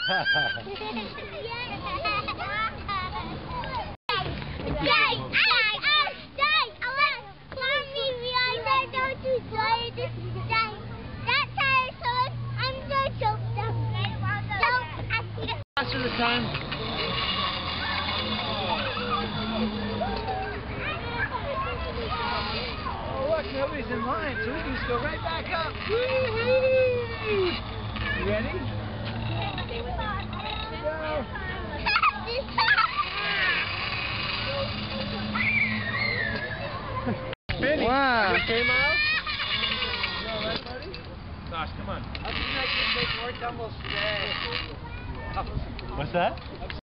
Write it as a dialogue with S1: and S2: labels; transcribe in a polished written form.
S1: Faster this time. Oh look, nobody's in line, so we can just go right back up. Woo-hoo! You ready?
S2: Wow.
S1: Okay, Miles? You all right, buddy? Gosh, come on.
S3: I think I can make more tumbles today.
S1: What's that?